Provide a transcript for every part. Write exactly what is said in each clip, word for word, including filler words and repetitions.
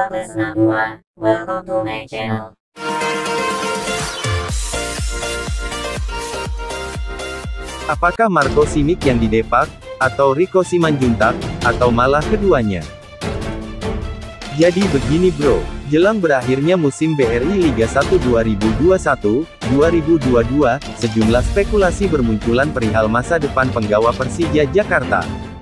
Halo semua, welcome to my channel. Apakah Marco Simic yang didepak, atau Rico Simanjuntak, atau malah keduanya? Jadi begini bro, jelang berakhirnya musim B R I Liga satu dua ribu dua puluh satu dua ribu dua puluh dua, sejumlah spekulasi bermunculan perihal masa depan penggawa Persija Jakarta.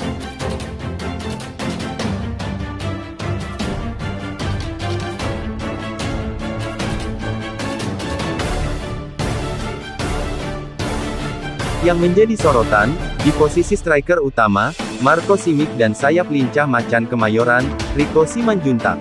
Yang menjadi sorotan, di posisi striker utama, Marco Simic dan sayap lincah macan Kemayoran, Rico Simanjuntak.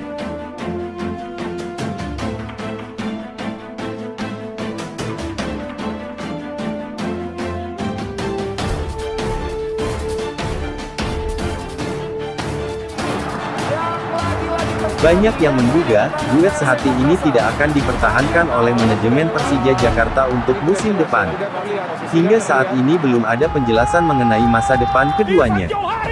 Banyak yang menduga, duet sehati ini tidak akan dipertahankan oleh manajemen Persija Jakarta untuk musim depan. Hingga saat ini belum ada penjelasan mengenai masa depan keduanya.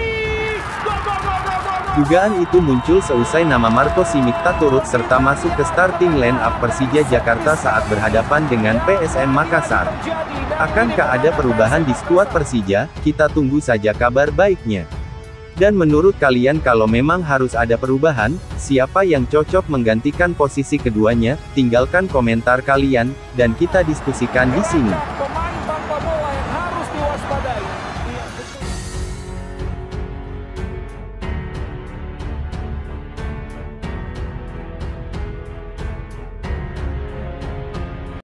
Dugaan itu muncul seusai nama Marco Simic tak turut serta masuk ke starting line-up Persija Jakarta saat berhadapan dengan P S M Makassar. Akankah ada perubahan di skuad Persija? Kita tunggu saja kabar baiknya. Dan menurut kalian kalau memang harus ada perubahan, siapa yang cocok menggantikan posisi keduanya? Tinggalkan komentar kalian, dan kita diskusikan di sini.